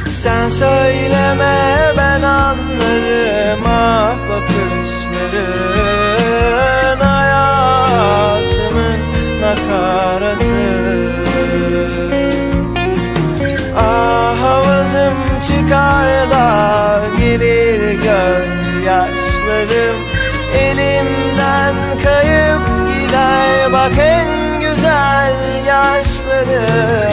Sen söyleme ben anlarım, ah bakışların hayatımın nakaratı. Ah havazım çıkar da gelir gözyaşlarım, elimden kayıp gider bak en güzel yaşlarım.